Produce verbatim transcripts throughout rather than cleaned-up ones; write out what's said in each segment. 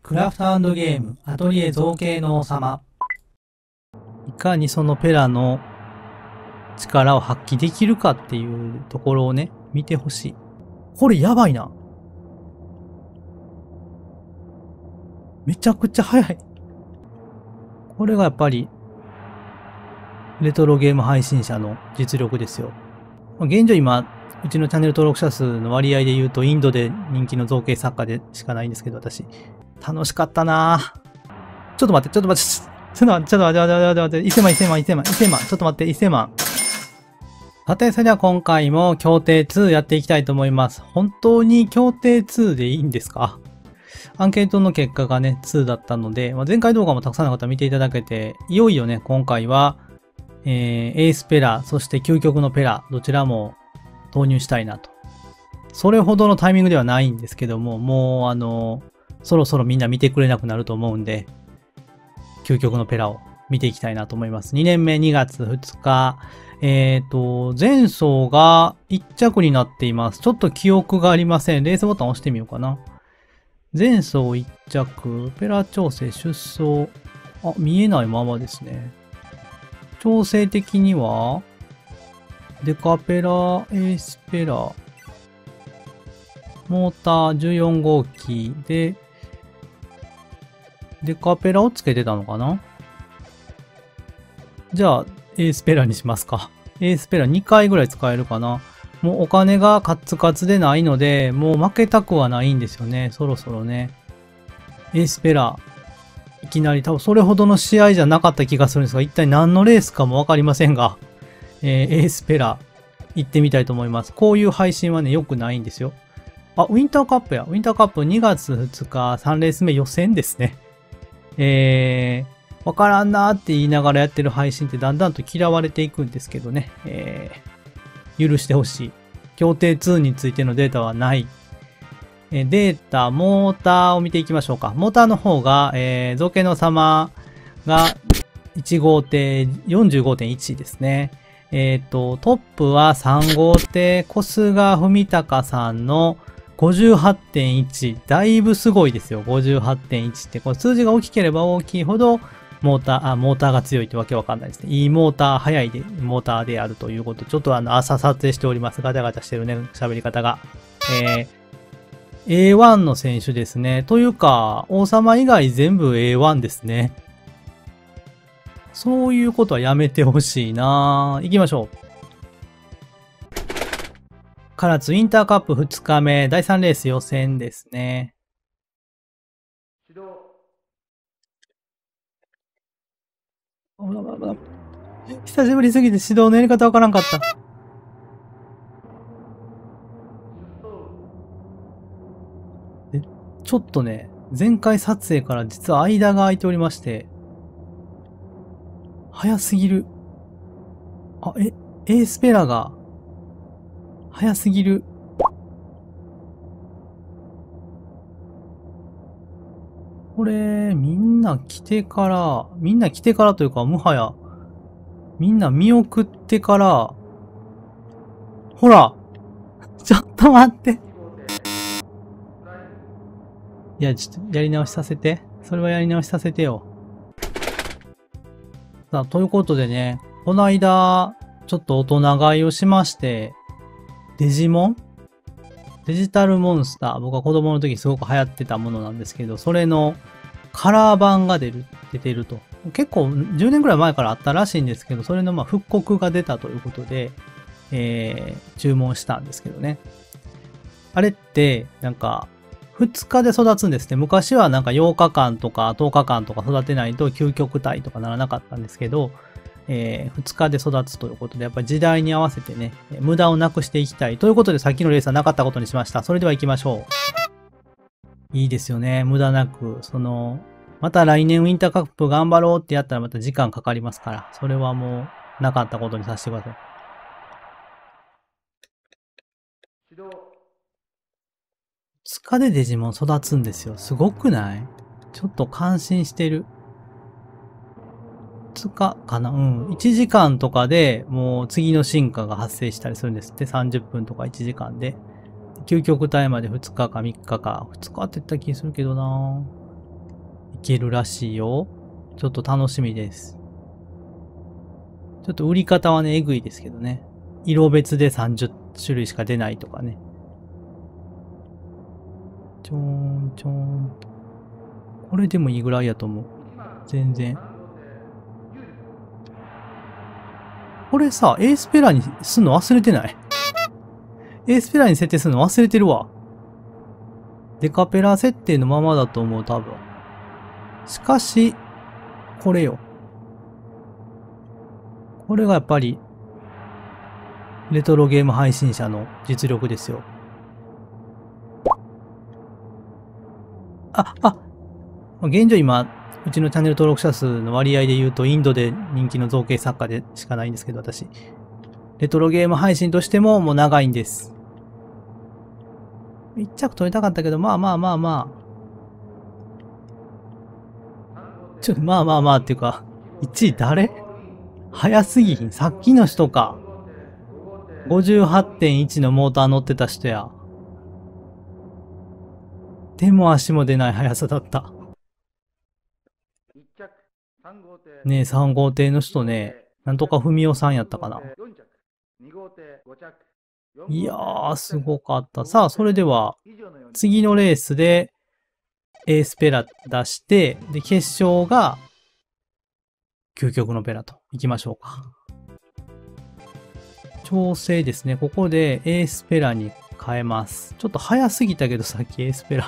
クラフト&ゲームアトリエ造形の王様。いかにそのペラの力を発揮できるかっていうところをね、見てほしい。これやばいな。めちゃくちゃ速い。これがやっぱり、レトロゲーム配信者の実力ですよ。現状今、うちのチャンネル登録者数の割合で言うと、インドで人気の造形作家でしかないんですけど、私。楽しかったなぁ。ちょっと待って、ちょっと待って、ちょっと待って、ちょっと待って、ちょっと待って、待って、いっせんまん、いっせんまん、いっせんまん、いっせんまん、ちょっと待って、いっせんまん。さて、それでは今回も協定ツーやっていきたいと思います。本当に協定ツーでいいんですか？アンケートの結果がね、ツーだったので、まあ、前回動画もたくさんの方見ていただけて、いよいよね、今回は、えー、エースペラ、そして究極のペラ、どちらも投入したいなと。それほどのタイミングではないんですけども、もうあの、そろそろみんな見てくれなくなると思うんで、究極のペラを見ていきたいなと思います。にねんめにがつふつか、えっと、前走がいっ着になっています。ちょっと記憶がありません。レースボタン押してみようかな。前走いっ着、ペラ調整、出走。あ、見えないままですね。調整的には、デカペラ、エースペラ、モーターじゅうよん号機で、デカペラをつけてたのかな？じゃあ、エースペラにしますか。エースペラにかいぐらい使えるかな。もうお金がカツカツでないので、もう負けたくはないんですよね。そろそろね。エースペラ。いきなり多分それほどの試合じゃなかった気がするんですが、一体何のレースかもわかりませんが、えー、エースペラ行ってみたいと思います。こういう配信はね、良くないんですよ。あ、ウィンターカップや。ウィンターカップにがつふつかさんレース目予選ですね。えー、わからんなーって言いながらやってる配信ってだんだんと嫌われていくんですけどね。えー、許してほしい。協定ツーについてのデータはない。えー、データ、モーターを見ていきましょうか。モーターの方が、えー、造形の様がいち号艇 よんじゅうごてんいち ですね。えっと、トップはさん号艇、小菅文隆さんのごじゅうはってんいち。だいぶすごいですよ。ごじゅうはってんいちって。これ数字が大きければ大きいほど、モーター、あ、モーターが強いってわけわかんないですね。いいモーター、速いで、モーターであるということ。ちょっとあの、朝撮影しております。ガタガタしてるね、喋り方が。えー、エーワン の選手ですね。というか、王様以外全部 エーワン ですね。そういうことはやめてほしいなぁ。行きましょう。唐津インターカップふつかめ、だいさんレース予選ですね。指導。久しぶりすぎて指導のやり方わからんかった。え、ちょっとね、前回撮影から実は間が空いておりまして、早すぎる。あ、え、エースペラが、早すぎる。これ、みんな来てから、みんな来てからというか、もはや、みんな見送ってから、ほらちょっと待って。いや、ちょっとやり直しさせて。それはやり直しさせてよ。さあ、ということでね、この間、ちょっと大人買いをしまして、デジモン？デジタルモンスター。僕は子供の時すごく流行ってたものなんですけど、それのカラー版が出る、出てると。結構じゅうねんくらい前からあったらしいんですけど、それのまあ復刻が出たということで、えー、注文したんですけどね。あれって、なんか、ふつかで育つんですね。昔はなんかようかかんとかとおかかんとか育てないと究極体とかならなかったんですけど、えー、ふつかで育つということで、やっぱり時代に合わせてね、無駄をなくしていきたい。ということで、さっきのレースはなかったことにしました。それでは行きましょう。いいですよね。無駄なく。その、また来年ウィンターカップ頑張ろうってやったらまた時間かかりますから、それはもうなかったことにさせてください。指導。ふつかでデジモン育つんですよ。すごくない？ちょっと感心してる。ふつかかな？うん。いちじかんとかでもう次の進化が発生したりするんですって。さんじゅっぷんとかいちじかんで。究極体までふつかかみっかか。ふつかって言った気するけどないけるらしいよ。ちょっと楽しみです。ちょっと売り方はね、えぐいですけどね。色別でさんじゅっしゅるいしか出ないとかね。ちょーん、ちょーんと。これでもいいぐらいやと思う。全然。これさ、エースペラにすんの忘れてない？エースペラに設定するの忘れてるわ。デカペラ設定のままだと思う、多分。しかし、これよ。これがやっぱり、レトロゲーム配信者の実力ですよ。あ、あ、現状今、うちのチャンネル登録者数の割合で言うと、インドで人気の造形作家でしかないんですけど、私。レトロゲーム配信としてももう長いんです。一着取りたかったけど、まあまあまあまあ。ちょっとまあまあまあっていうか、いちい誰？早すぎひん。さっきの人か。ごじゅうはちてんいち のモーター乗ってた人や。手も足も出ない速さだった。ねえ、さん号艇の人ね、なんとかふみおさんやったかな。いやー、すごかった。さあ、それでは、次のレースで、エースペラ出して、で、決勝が、究極のペラと。行きましょうか。調整ですね。ここでエースペラに変えます。ちょっと早すぎたけど、さっきエースペラ。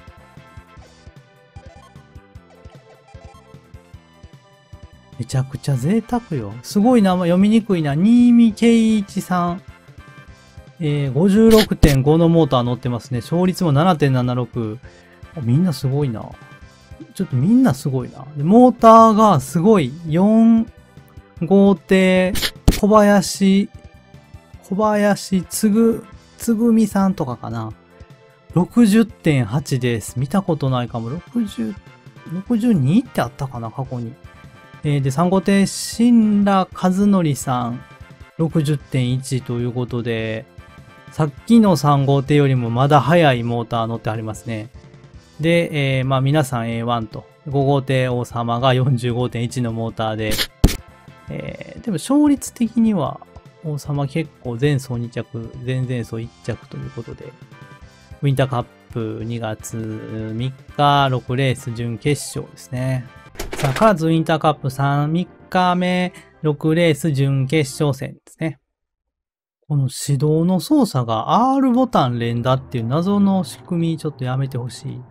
めちゃくちゃ贅沢よ。すごい名前読みにくいな。新見圭一さん。えー、ごじゅうろくてんご のモーター乗ってますね。勝率も ななてんななろく。みんなすごいな。ちょっとみんなすごいな。でモーターがすごい。よん号艇、小林、小林つぐ、つぐみさんとかかな。ろくじゅってんはち です。見たことないかも。ろくじゅう、ろくじゅうにってあったかな、過去に。えー、で、さん号艇、新羅和則さん、ろくじゅってんいち ということで、さっきのさん号艇よりもまだ速いモーター乗ってありますね。で、えー、まあ皆さん エーワン と、ご号艇王様が よんじゅうごてんいち のモーターで、えー、でも勝率的には王様結構前走に着、前々走いっ着ということで、ウィンターカップにがつみっか、ろくレース準決勝ですね。さあ、カーズウィンターカップさん、みっかめ、ろくレース準決勝戦ですね。この指導の操作が アール ボタン連打っていう謎の仕組みちょっとやめてほしい。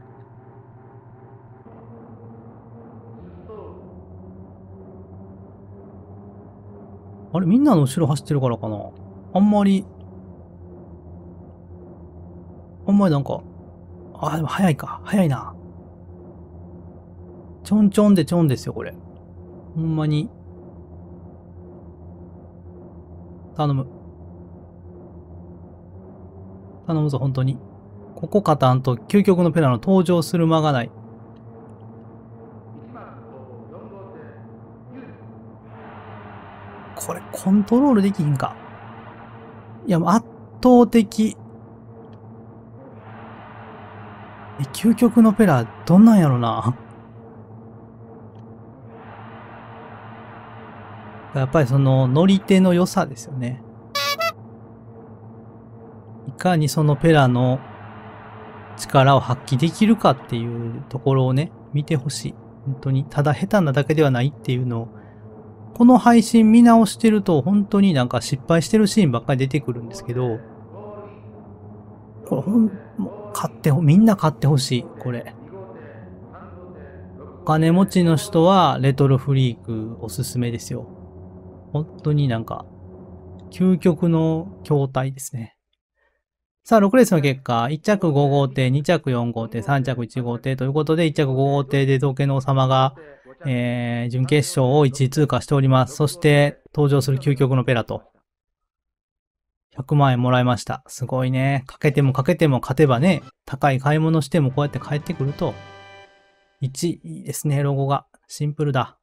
あれみんなの後ろ走ってるからかなあんまり、あんまりなんか、あ、でも早いか。早いな。ちょんちょんでちょんですよ、これ。ほんまに。頼む。頼むぞ、本当に。ここ勝たんと究極のペラの登場する間がない。これコントロールできひんか。いや、圧倒的。え、究極のペラ、どんなんやろな。やっぱりその乗り手の良さですよね。いかにそのペラの力を発揮できるかっていうところをね、見てほしい。本当に。ただ下手なだけではないっていうのを、この配信見直してると本当になんか失敗してるシーンばっかり出てくるんですけど、これほん、買って、みんな買ってほしい、これ。お金持ちの人はレトロフリークおすすめですよ。本当になんか、究極の筐体ですね。さあ、ろくレースの結果、いっ着ご号艇、に着よん号艇、さん着いち号艇ということで、いっ着ご号艇で造形の王様が、えー、準決勝をいちい通過しております。そして、登場する究極のペラと。ひゃくまんえんもらいました。すごいね。かけてもかけても勝てばね、高い買い物してもこうやって帰ってくると、いち、いいですね、ロゴが。シンプルだ。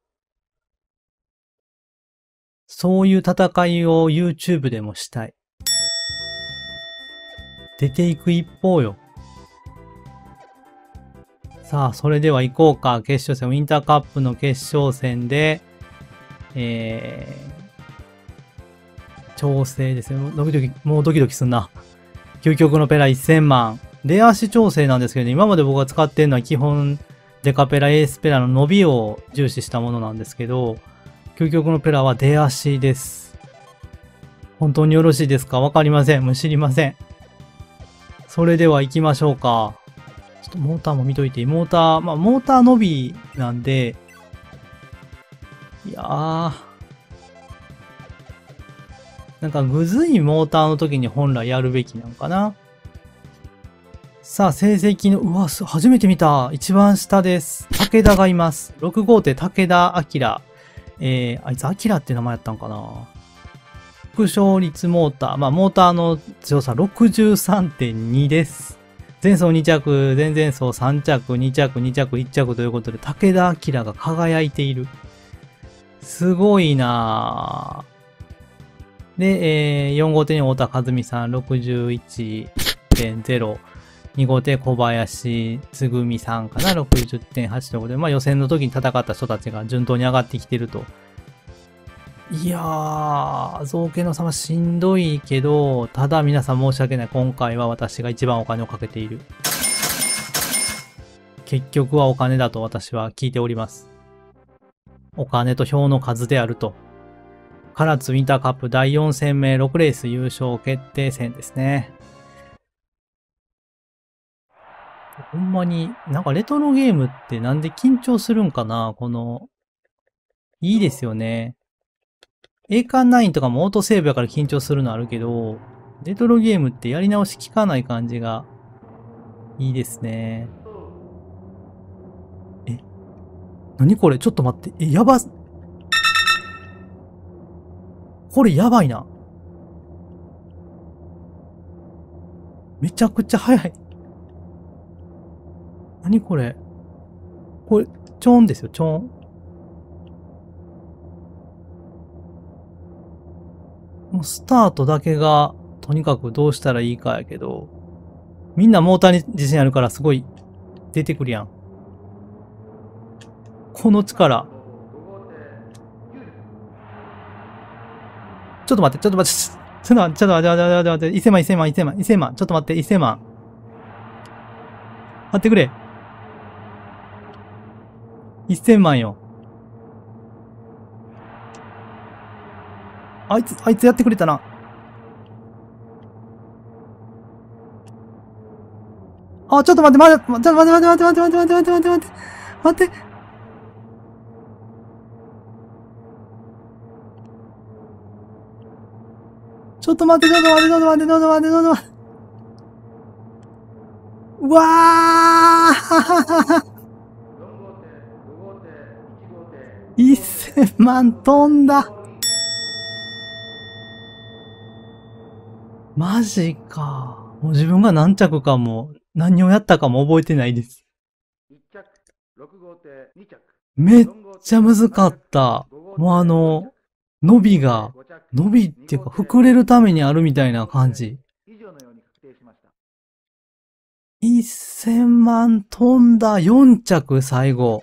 そういう戦いを YouTube でもしたい。出ていく一方よ。 さあ、それでは行こうか。決勝戦、ウィンターカップの決勝戦で、えー、調整ですね。ドキドキ、もうドキドキすんな。究極のペラせんまん。レア足調整なんですけど、ね、今まで僕が使ってるのは基本、デカペラ、エースペラの伸びを重視したものなんですけど、究極のペラは出足です。本当によろしいですか？わかりません。もう知りません。それでは行きましょうか。ちょっとモーターも見といていい？モーター、まあ、モーター伸びなんで、いやー、なんかぐずいモーターの時に本来やるべきなのかな。さあ、成績の、うわ、初めて見た。一番下です。武田がいます。ろく号艇武田明。えー、あいつ明って名前やったんかな。副勝率モーター。まあ、モーターの強さ ろくじゅうさんてんに です。前走に着、前々走さん着、に着、に着、いち着ということで、武田明が輝いている。すごいなぁ。で、えー、よん号艇に太田和美さん ろくじゅういちてんゼロ。に号艇小林つぐみさんかな ?ろくじゅってんはち ということで、まあ予選の時に戦った人たちが順当に上がってきてると。いやー、造形の差はしんどいけど、ただ皆さん申し訳ない。今回は私が一番お金をかけている。結局はお金だと私は聞いております。お金と票の数であると。唐津ウィンターカップだいよん戦目ろくレース優勝決定戦ですね。ほんまに、なんかレトロゲームってなんで緊張するんかな？この、いいですよね。栄冠ナインとかもオートセーブやから緊張するのあるけど、レトロゲームってやり直し効かない感じがいいですね。え、なにこれ？ちょっと待って。え、やば、これやばいな。めちゃくちゃ速い。なにこれ？これ、ちょんですよ、ちょん。もうスタートだけが、とにかくどうしたらいいかやけど、みんなモーターに自信あるからすごい出てくるやん。この力。ちょっと待って、ちょっと待って、ちょっと待って、ちょっと待って、ちょっと待って、ちょっと待って、せんまん、せんまん、せんまん、せんまん、ちょっと待って、せんまん。待ってくれ。せんまんよ。あいつ、あいつやってくれたな。あ、ちょっと待って、待って、ちょっと待って、待って、待って、待って、待って、待って、待って、待って、待って。ちょっと待って、ちょっと待って、ちょっと待って、ちょっと待って、ちょっと待って。うわーせんまん飛んだ。マジか。もう自分が何着かも、何をやったかも覚えてないです。めっちゃ難かった。もうあの、伸びが、伸びっていうか膨れるためにあるみたいな感じ。せんまん飛んだ。よん着最後。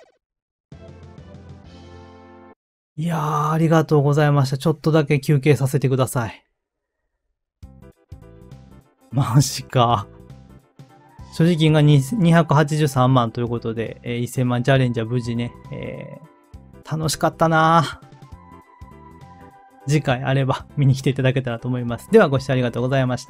いやー、ありがとうございました。ちょっとだけ休憩させてください。マジか。所持金がにひゃくはちじゅうさんまんということで、えー、せんまんチャレンジは無事ね、えー、楽しかったなぁ。次回あれば見に来ていただけたらと思います。ではご視聴ありがとうございました。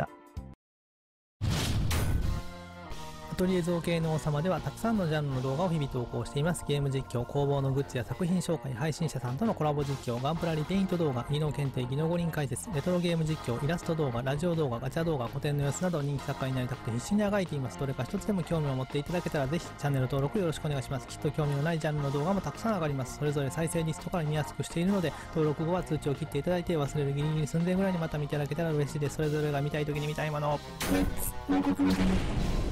アトリエ造形の王様ではたくさんのジャンルの動画を日々投稿しています。ゲーム実況、工房のグッズや作品紹介、配信者さんとのコラボ実況、ガンプラリペイント動画、技能検定、技能五輪解説、レトロゲーム実況、イラスト動画、ラジオ動画、ガチャ動画、古典の様子など人気作家になりたくて必死にあがいています。どれか一つでも興味を持っていただけたらぜひチャンネル登録よろしくお願いします。きっと興味のないジャンルの動画もたくさん上がります。それぞれ再生リストから見やすくしているので、登録後は通知を切っていただいて忘れるギリギリ寸前ぐらいにまた見ていただけたら嬉しいです。それぞれが見たい時に見たいものを。